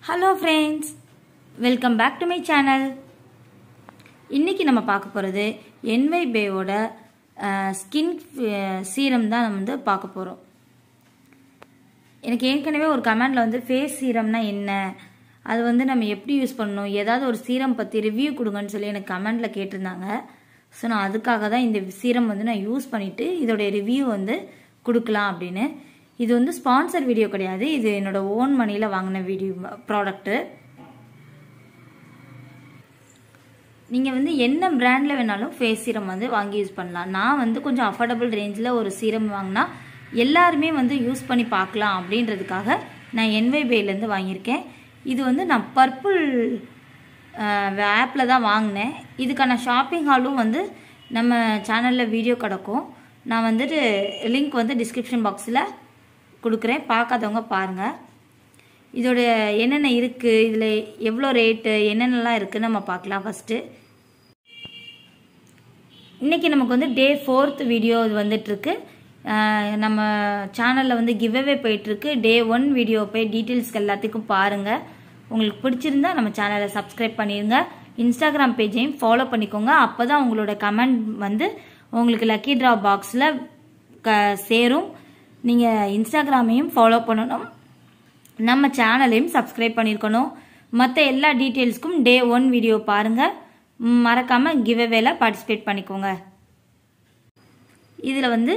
Hello friends, welcome back to my channel. இன்னைக்கு நம்ம பார்க்க போறது NYBay ஓட ஸ்கின் சீரம் தான் நம்ம வந்து பார்க்க போறோம். எனக்கு ஏற்கனவே ஒரு கமெண்ட்ல வந்து ஃபேஸ் சீரம்னா என்ன, அது வந்து நம்ம எப்படி யூஸ் பண்ணணும், ஏதாவது ஒரு சீரம் பத்தி ரிவ்யூ கொடுங்கன்னு சொல்லி எனக்கு கமெண்ட்ல கேட்டிருந்தாங்க. ஸோ நான் அதுக்காக தான் இந்த சீரம் வந்து நான் யூஸ் பண்ணிட்டு இதோட ரிவ்யூ வந்து கொடுக்கலாம் அப்படின்னு. இது வந்து ஸ்பான்சர் வீடியோ கிடையாது, இது என்னோட ஓன் மணியில வாங்கின வீடியோ ப்ராடக்ட். நீங்க வந்து என்ன பிராண்ட்ல வேணாலும் ஃபேஸ் சீரம் வந்து வாங்கி யூஸ் பண்ணலாம். நான் வந்து கொஞ்சம் அஃபோர்டபுள் ரேஞ்சில் ஒரு சீரம் வாங்கினா எல்லாருமே வந்து யூஸ் பண்ணி பார்க்கலாம் அப்படின்றதுக்காக நான் NYBayலேருந்து வாங்கியிருக்கேன். இது வந்து நான் பர்பிள் ஆப்பில் தான் வாங்கினேன். இதுக்கான ஷாப்பிங் ஹாலும் வந்து நம்ம சேனலில் வீடியோ கிடக்கும். நான் வந்துட்டு லிங்க் வந்து டிஸ்கிரிப்ஷன் பாக்ஸில் கொடுக்குறேன், பார்க்காதவங்க பாருங்கள். இதோட என்னென்ன இருக்குது, இதில் எவ்வளோ ரேட்டு, என்னென்னலாம் இருக்குதுன்னு நம்ம பார்க்கலாம். ஃபஸ்ட்டு இன்றைக்கி நமக்கு வந்து டே 4th வீடியோ இது வந்துட்டுருக்கு. நம்ம சேனலில் வந்து கிவ்அவே போயிட்டுருக்கு. டே 1 வீடியோ போய் டீட்டெயில்ஸ்க்கு எல்லாத்துக்கும் பாருங்கள். உங்களுக்கு பிடிச்சிருந்தா நம்ம சேனலை சப்ஸ்கிரைப் பண்ணிடுங்க. இன்ஸ்டாகிராம் பேஜையும் ஃபாலோ பண்ணிக்கோங்க. அப்போ தான் உங்களோட கமெண்ட் வந்து உங்களுக்கு லக்கி ட்ரா பாக்ஸில் சேரும். நீங்கள் இன்ஸ்டாகிராமையும் ஃபாலோ பண்ணணும், நம்ம சேனலையும் சப்ஸ்கிரைப் பண்ணியிருக்கணும். மற்ற எல்லா டீட்டெயில்ஸ்க்கும் டே 1 வீடியோ பாருங்கள். மறக்காமல் கிவ்அவேல பார்ட்டிசிபேட் பண்ணிக்கோங்க. இதில் வந்து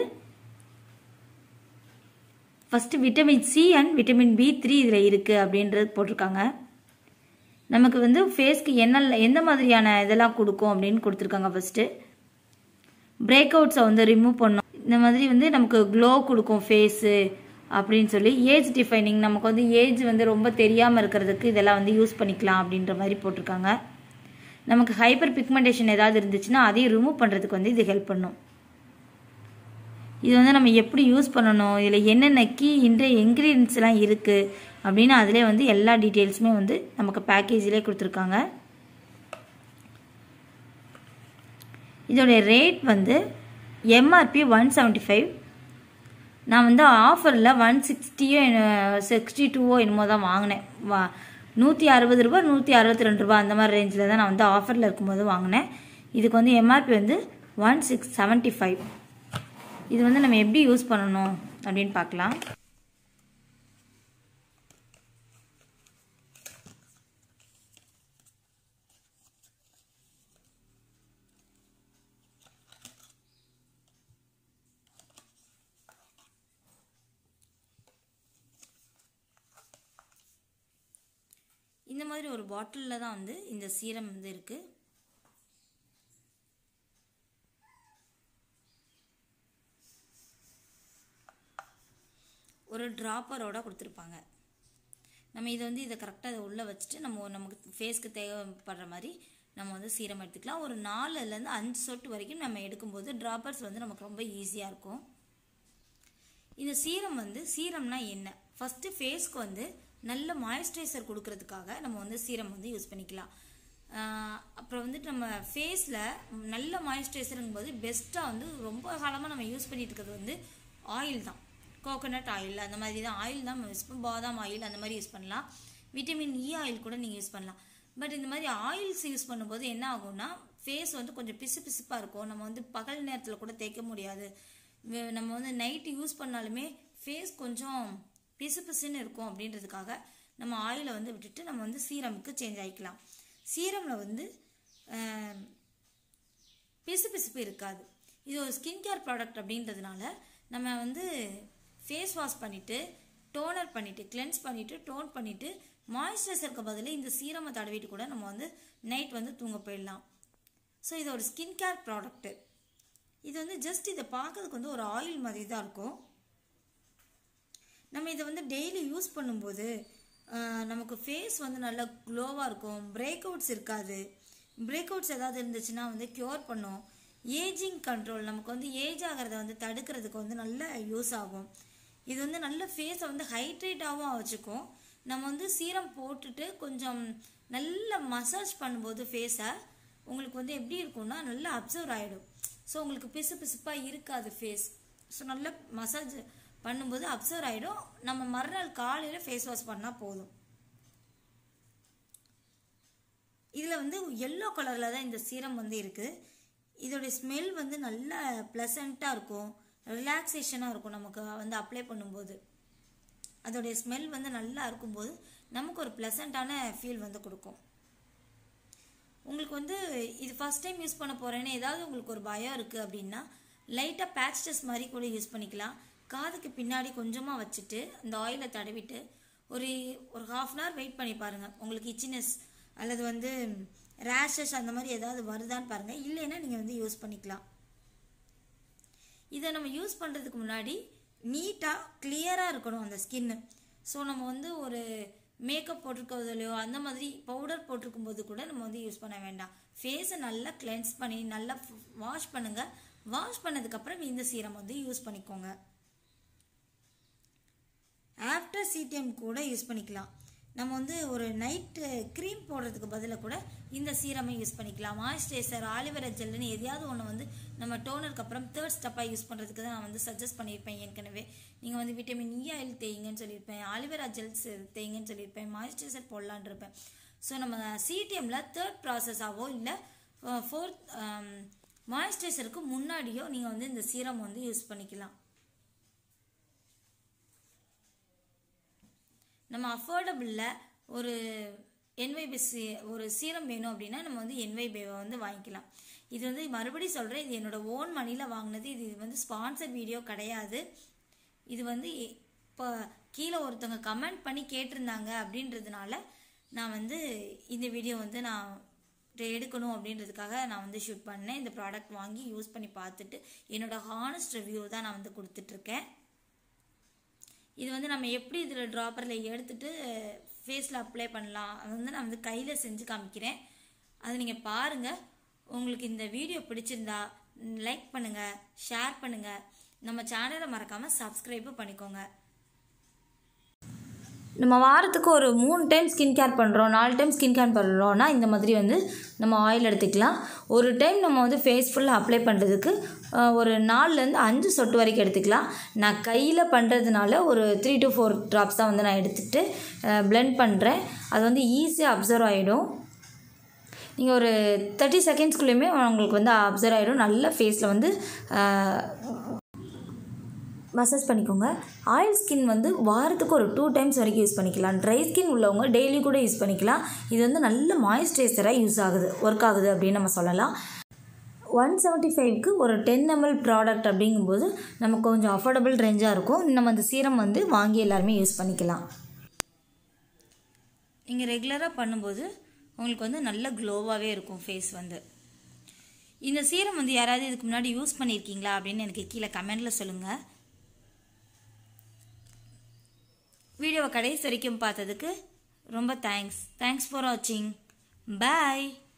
first vitamin C and vitamin B3 இதில் இருக்குது அப்படின்றது போட்டிருக்காங்க. நமக்கு வந்து ஃபேஸ்க்கு எந்த மாதிரியான இதெல்லாம் கொடுக்கும் அப்படின்னு கொடுத்துருக்காங்க. ஃபஸ்ட்டு பிரேக் அவுட்ஸை வந்து ரிமூவ் பண்ணும், இந்த மாதிரி வந்து நமக்கு க்ளோ கொடுக்கும் ஃபேஸு அப்படின்னு சொல்லி. ஏஜ் டிஃபைனிங், நமக்கு வந்து ஏஜ் வந்து ரொம்ப தெரியாமல் இருக்கிறதுக்கு இதெல்லாம் வந்து யூஸ் பண்ணிக்கலாம் அப்படின்ற மாதிரி போட்டிருக்காங்க. நமக்கு ஹைப்பர் பிக்மெண்டேஷன் ஏதாவது இருந்துச்சுன்னா அதையும் ரிமூவ் பண்ணுறதுக்கு வந்து இது ஹெல்ப் பண்ணும். இது வந்து நம்ம எப்படி யூஸ் பண்ணணும், இதில் என்னென்ன கீ இன்க்ரீடியன்ட்ஸ்லாம் இருக்குது அப்படின்னு அதிலே வந்து எல்லா டீட்டெயில்ஸுமே வந்து நமக்கு பேக்கேஜிலே கொடுத்துருக்காங்க. இதோடைய ரேட் வந்து MRP 175. நான் வந்து ஆஃபரில் 162 என்னமோ தான் வாங்கினேன். 160 ரூபா 162 ரூபா அந்த மாதிரி ரேஞ்சில் தான் நான் வந்து ஆஃபரில் இருக்கும்போது வாங்கினேன். இதுக்கு வந்து MRP வந்து 1675. இது வந்து நம்ம எப்படி யூஸ் பண்ணணும் அப்படின்னு பார்க்கலாம். இந்த மாதிரி ஒரு பாட்டிலில் தான் வந்து இந்த சீரம் வந்து இருக்கு. ஒரு டிராப்பரோட கொடுத்துருப்பாங்க. நம்ம இதை வந்து இதை கரெக்டாக இதை உள்ளே வச்சுட்டு நமக்கு ஃபேஸ்க்கு தேவைப்படுற மாதிரி நம்ம வந்து சீரம் எடுத்துக்கலாம். ஒரு 4லேருந்து 5 சொட்டு வரைக்கும் நம்ம எடுக்கும்போது டிராப்பர்ஸ் வந்து நமக்கு ரொம்ப ஈஸியாக இருக்கும். இந்த சீரம் வந்து சீரம்னா என்ன, ஃபஸ்ட்டு ஃபேஸ்க்கு வந்து நல்ல மாய்ஸ்சரைசர் கொடுக்கறதுக்காக நம்ம வந்து சீரம் வந்து யூஸ் பண்ணிக்கலாம். அப்புறம் வந்துட்டு நம்ம ஃபேஸில் நல்ல மாய்ஸ்சரைசருங்கும் போது பெஸ்ட்டாக வந்து ரொம்ப காலமாக நம்ம யூஸ் பண்ணிட்டு இருக்கிறது வந்து ஆயில் தான். கோகோனட் ஆயில் அந்த மாதிரி தான் ஆயில் தான் யூஸ் பண்ண, பாதாம் ஆயில் அந்த மாதிரி யூஸ் பண்ணலாம். விட்டமின் E ஆயில் கூட நீங்கள் யூஸ் பண்ணலாம். பட் இந்த மாதிரி ஆயில்ஸ் யூஸ் பண்ணும்போது என்ன ஆகும்னா ஃபேஸ் வந்து கொஞ்சம் பிசுப்பாக இருக்கும். நம்ம வந்து பகல் நேரத்தில் கூட தேய்க்க முடியாது. நம்ம வந்து நைட்டு யூஸ் பண்ணாலுமே ஃபேஸ் கொஞ்சம் பிசுன்னு இருக்கும். அப்படின்றதுக்காக நம்ம ஆயிலை வந்து விட்டுட்டு நம்ம வந்து சீரமுக்கு சேஞ்ச் ஆகிக்கலாம். சீரமில் வந்து பிசுப்பு இருக்காது. இது ஒரு ஸ்கின் கேர் ப்ராடக்ட் அப்படின்றதுனால நம்ம வந்து ஃபேஸ் வாஷ் பண்ணிவிட்டு டோனர் பண்ணிவிட்டு கிளென்ஸ் பண்ணிவிட்டு டோன் பண்ணிவிட்டு மாய்ஸ்சரைசருக்கு பதில் இந்த சீரமை தடவிட்டு கூட நம்ம வந்து நைட் வந்து தூங்க போயிடலாம். ஸோ இது ஒரு ஸ்கின் கேர் ப்ராடக்ட்டு. இது வந்து ஜஸ்ட் இதை பார்க்கறதுக்கு வந்து ஒரு ஆயில் மாதிரி தான் இருக்கும். நம்ம இதை வந்து டெய்லி யூஸ் பண்ணும்போது நமக்கு ஃபேஸ் வந்து நல்லா க்ளோவாக இருக்கும். பிரேக் அவுட்ஸ் இருக்காது. பிரேக் அவுட்ஸ் ஏதாவது இருந்துச்சுன்னா வந்து க்யூர் பண்ணும். ஏஜிங் கண்ட்ரோல், நமக்கு வந்து ஏஜ் ஆகிறத வந்து தடுக்கிறதுக்கு வந்து நல்ல யூஸ் ஆகும். இது வந்து நல்ல ஃபேஸை வந்து ஹைட்ரேட்டாகவும் வச்சுக்கும். நம்ம வந்து சீரம் போட்டுட்டு கொஞ்சம் நல்ல மசாஜ் பண்ணும்போது ஃபேஸை உங்களுக்கு வந்து எப்படி இருக்கும்னா நல்லா அப்சர்வ் ஆகிடும். ஸோ உங்களுக்கு பிசுப்பாக இருக்காது ஃபேஸ். ஸோ நல்ல மசாஜ் பண்ணும்போது அப்சர்வ் ஆகிடும். நம்ம மறுநாள் காலையில் ஃபேஸ் வாஷ் பண்ணால் போதும். இதில் வந்து எல்லோ கலரில் தான் இந்த சீரம் வந்து இருக்குது. இதோடைய ஸ்மெல் வந்து நல்ல ப்ளசண்ட்டாக இருக்கும், ரிலாக்ஸேஷனாக இருக்கும். நமக்கு வந்து அப்ளை பண்ணும்போது அதோடைய ஸ்மெல் வந்து நல்லா இருக்கும்போது நமக்கு ஒரு ப்ளசண்ட்டான ஃபீல் வந்து கொடுக்கும். உங்களுக்கு வந்து இது ஃபஸ்ட் டைம் யூஸ் பண்ண போகிறேன்னு ஏதாவது உங்களுக்கு ஒரு பயம் இருக்குது அப்படின்னா லைட்டாக பேட்சஸ் மாதிரி கூட யூஸ் பண்ணிக்கலாம். காதுக்கு பின்னாடி கொஞ்சமாக வச்சுட்டு இந்த ஆயிலை தடவிட்டு ஒரு 1/2 hour வெயிட் பண்ணி பாருங்கள். உங்களுக்கு இச்சினஸ் அல்லது வந்து ரேஷஸ் அந்த மாதிரி ஏதாவது வருதான்னு பாருங்கள். இல்லைன்னா நீங்கள் வந்து யூஸ் பண்ணிக்கலாம். இதை நம்ம யூஸ் பண்ணுறதுக்கு முன்னாடி நீட்டாக கிளியராக இருக்கணும் அந்த ஸ்கின்னு. ஸோ நம்ம வந்து ஒரு மேக்கப் போட்டிருக்கிறதுலையோ அந்த மாதிரி பவுடர் போட்டிருக்கும் போது கூட நம்ம வந்து யூஸ் பண்ண வேண்டாம். ஃபேஸை நல்லா கிளென்ஸ் பண்ணி நல்லா வாஷ் பண்ணுங்கள். வாஷ் பண்ணதுக்கப்புறம் இந்த சீரம் வந்து யூஸ் பண்ணிக்கோங்க. ஆஃப்டர் சிடிஎம் கூட யூஸ் பண்ணிக்கலாம். நம்ம வந்து ஒரு நைட்டு க்ரீம் போடுறதுக்கு பதிலாக கூட இந்த சீரமை யூஸ் பண்ணிக்கலாம். மாய்ஸ்சரைசர், ஆலிவேரா ஜெல்லுன்னு எதையாவது ஒன்று வந்து நம்ம டோனருக்கு அப்புறம் 3rd ஸ்டெப்பாக யூஸ் பண்ணுறதுக்கு தான் நான் வந்து சஜஸ்ட் பண்ணியிருப்பேன். ஏற்கனவே நீங்கள் வந்து விட்டமின் இ ஆயில் தேய்ங்கன்னு சொல்லியிருப்பேன், ஆலிவேரா ஜெல்ஸ் தேய்ங்கன்னு சொல்லியிருப்பேன், மாய்ஸ்சரைசர் போடலான் இருப்பேன். ஸோ நம்ம சிடிஎம்மில் 3rd ப்ராசஸாவோ இல்லை 4th மாய்ஸ்சரைசருக்கு முன்னாடியோ நீங்கள் வந்து இந்த சீரம் வந்து யூஸ் பண்ணிக்கலாம். நம்ம அஃபோர்டபுளில் ஒரு NYB ஒரு சீரம் வேணும் அப்படின்னா நம்ம வந்து NYB வந்து வாங்கிக்கலாம். இது வந்து மறுபடியும் சொல்கிறேன், இது என்னோட ஓன் மணியில் வாங்கினது. இது வந்து ஸ்பான்சர் வீடியோ கிடையாது. இது வந்து இப்போ கீழே ஒருத்தவங்க கமெண்ட் பண்ணி கேட்டிருந்தாங்க அப்படின்றதுனால நான் வந்து இந்த வீடியோ வந்து நான் எடுக்கணும் அப்படின்றதுக்காக நான் வந்து ஷூட் பண்ணேன். இந்த ப்ராடக்ட் வாங்கி யூஸ் பண்ணி பார்த்துட்டு என்னோட ஹானஸ்ட் ரிவ்யூ தான் நான் வந்து கொடுத்துட்ருக்கேன். இது வந்து நம்ம எப்படி இதில் ட்ராப்பரில் எடுத்துகிட்டு ஃபேஸில் அப்ளை பண்ணலாம் அது வந்து நான் வந்து கையில் செஞ்சு காமிக்கிறேன். அது நீங்கள் பாருங்கள். உங்களுக்கு இந்த வீடியோ பிடிச்சிருந்தா லைக் பண்ணுங்கள், ஷேர் பண்ணுங்கள், நம்ம சேனலை மறக்காமல் சப்ஸ்கிரைபும் பண்ணிக்கோங்க. நம்ம வாரத்துக்கு ஒரு 3 டைம் ஸ்கின் கேர் பண்ணுறோம், 4 டைம் ஸ்கின் கேர் பண்ணுறோன்னா இந்த மாதிரி வந்து நம்ம ஆயில் எடுத்துக்கலாம். ஒரு டைம் நம்ம வந்து ஃபேஸ் ஃபுல்லாக அப்ளை பண்ணுறதுக்கு ஒரு 4லேருந்து 5 சொட்டு வரைக்கும் எடுத்துக்கலாம். நான் கையில் பண்ணுறதுனால ஒரு 3 to 4 ட்ராப்ஸ் தான் வந்து நான் எடுத்துகிட்டு பிளெண்ட் பண்ணுறேன். அது வந்து ஈஸியாக அப்சர்வ் ஆகிடும். நீங்கள் ஒரு 30 செகண்ட்ஸ்குள்ளேயுமே உங்களுக்கு வந்து அப்சர்வ் ஆகிடும். நல்ல ஃபேஸில் வந்து மசாஜ் பண்ணிக்கோங்க. ஆயில் ஸ்கின் வந்து வாரத்துக்கு ஒரு 2 டைம்ஸ் வரைக்கும் யூஸ் பண்ணிக்கலாம். ட்ரை ஸ்கின் உள்ளவங்க டெய்லி கூட யூஸ் பண்ணிக்கலாம். இது வந்து நல்ல மாய்ஸ்சரைசராக ஒர்க் ஆகுது அப்படின்னு நம்ம சொல்லலாம். 175க்கு ஒரு 10 ml ப்ராடக்ட் அப்படிங்கும்போது நமக்கு கொஞ்சம் அஃபோர்டபுள் ரேஞ்சாக இருக்கும். நம்ம அந்த சீரம் வந்து வாங்கி எல்லாருமே யூஸ் பண்ணிக்கலாம். நீங்கள் ரெகுலராக பண்ணும்போது உங்களுக்கு வந்து நல்ல க்ளோவாகவே இருக்கும் ஃபேஸ் வந்து. இந்த சீரம் வந்து யாராவது இதுக்கு முன்னாடி யூஸ் பண்ணியிருக்கீங்களா அப்படின்னு எனக்கு கீழே கமெண்டில் சொல்லுங்கள். வீடியோவை கடைசி வரைக்கும் பார்த்ததுக்கு ரொம்ப தேங்க்ஸ் ஃபார் வாட்சிங். பாய்.